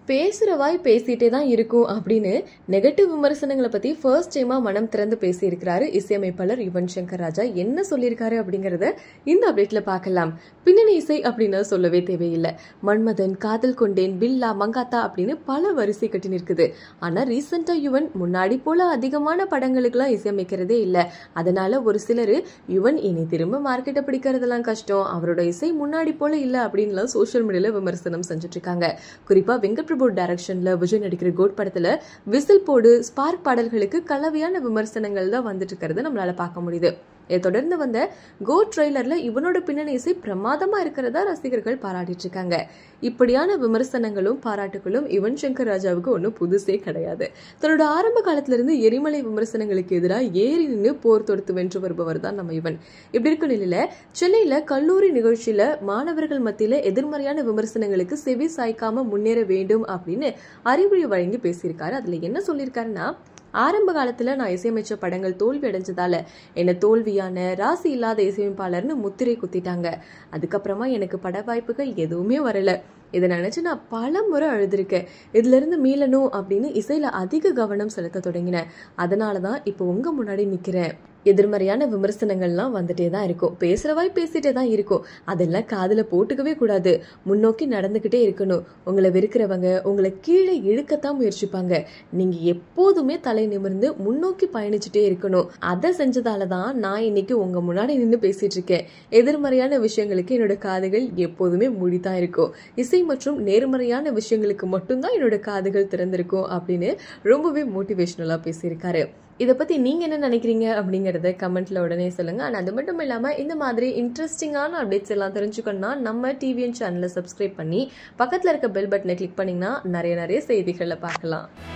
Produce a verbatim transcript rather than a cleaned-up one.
பேசுற வாய் பேசிட்டே தான் இருக்கும் அப்படின்னு நெகட்டிவ் விமர்சனங்களை பத்தி ஃபர்ஸ்ட் டைமா மனம் திறந்து பேசி இருக்கிறாரு இசையமைப்பாளர் யுவன் சங்கர் ராஜா. என்ன சொல்லியிருக்காரு அப்படிங்கறத இந்த அப்டேட்ல பார்க்கலாம். பின்னணி இசை அப்படின்னு சொல்லவே தேவையில்லை. மன்மதன், காதல் கொண்டேன், பில்லா, மங்காத்தா அப்படின்னு பல வரிசை கட்டி நிற்குது. ஆனா ரீசெண்டா யுவன் முன்னாடி போல அதிகமான படங்களுக்கு எல்லாம் இசையமைக்கிறதே இல்ல. அதனால ஒரு சிலர் யுவன் இனி திரும்ப மார்க்கெட்டை பிடிக்கிறதெல்லாம் கஷ்டம், அவரோட இசை முன்னாடி போல இல்ல அப்படின்னு சோசியல் மீடியால விமர்சனம் செஞ்சுட்டு இருக்காங்க. குறிப்பா வெங்கட் டைரக்ஷன்ல விஜய் நடிக்கிற கோட் படத்துல விசில் போடு, ஸ்பார்க் பாடல்களுக்கு கலவையான விமர்சனங்கள் தான் வந்துட்டு இருக்கிறது நம்மளால பார்க்க முடியுது. இதை தொடர்ந்து வந்த கோட் ட்ரெய்லர்ல இவனோட பின்னணி இசை பிரமாதமா இருக்கிறதா ரசிகர்கள் பாராட்டிட்டு இருக்காங்க. இப்படியான விமர்சனங்களும் பாராட்டுகளும் யுவன் சங்கர் ராஜாவுக்கு ஒன்னும் புதுசே கிடையாது. தன்னோட ஆரம்ப காலத்துல இருந்து எரிமலை விமர்சனங்களுக்கு எதிராக ஏறி நின்று போர் தொடுத்து வென்று வருபவர் தான் நம்ம யுவன். இப்படி இருக்க நிலையில சென்னையில கல்லூரி நிகழ்ச்சியில மாணவர்கள் மத்தியில எதிர்மறையான விமர்சனங்களுக்கு செவி சாய்க்காம முன்னேற வேண்டும் அப்படின்னு அறிவுரை வழங்கி பேசியிருக்காரு. அதுல என்ன சொல்லியிருக்காருன்னா, ஆரம்ப காலத்துல நான் இசையமைச்ச படங்கள் தோல்வி அடைஞ்சதால என்ன தோல்வியான ராசி இல்லாத இசையமைப்பாளர்னு முத்திரை குத்திட்டாங்க. அதுக்கப்புறமா எனக்கு பட வாய்ப்புகள் எதுவுமே வரல. இதை நினைச்சு நான் பல முறை அழுதுருக்கேன். இதுல இருந்து மீளணும் அப்படின்னு இசையில அதிக கவனம் செலுத்த தொடங்கினேன். அதனாலதான் இப்போ உங்க முன்னாடி நிக்கிறேன். எதிர்மறையான விமர்சனங்கள்லாம் வந்துட்டே தான் இருக்கும். பேசுறவாய் பேசிட்டே தான் இருக்கும். அதெல்லாம் காதுல போட்டுக்கவே கூடாது. முன்னோக்கி நடந்துகிட்டே இருக்கணும். உங்களை வெறுக்கிறவங்க உங்களை கீழே இழுக்கத்தான் முயற்சிப்பாங்க. நீங்க எப்போதுமே தலை நிமிர்ந்து முன்னோக்கி பயணிச்சுட்டே இருக்கணும். அதை செஞ்சதாலதான் நான் இன்னைக்கு உங்க முன்னாடி நின்று பேசிட்டு இருக்கேன். எதிர்மறையான விஷயங்களுக்கு என்னோட காதுகள் எப்போதுமே மூடிதான் இருக்கும். இசை மற்றும் நேர்மறையான விஷயங்களுக்கு மட்டும்தான் என்னோட காதுகள் திறந்திருக்கும் அப்படின்னு ரொம்பவே மோட்டிவேஷனலா பேசியிருக்காரு. இதை பத்தி நீங்க என்ன நினைக்கிறீங்க அப்படிங்கறத கமெண்ட்ல உடனே சொல்லுங்க. ஆனா அது மட்டும் இல்லாம இந்த மாதிரி இன்ட்ரெஸ்டிங்கான அப்டேட்ஸ் எல்லாம் தெரிஞ்சுக்கணும்னா நம்ம டிவிஎன் சேனலை சப்ஸ்கிரைப் பண்ணி பக்கத்துல இருக்க பெல் பட்டனை கிளிக் பண்ணீங்கன்னா நிறைய நிறைய செய்திகளை பார்க்கலாம்.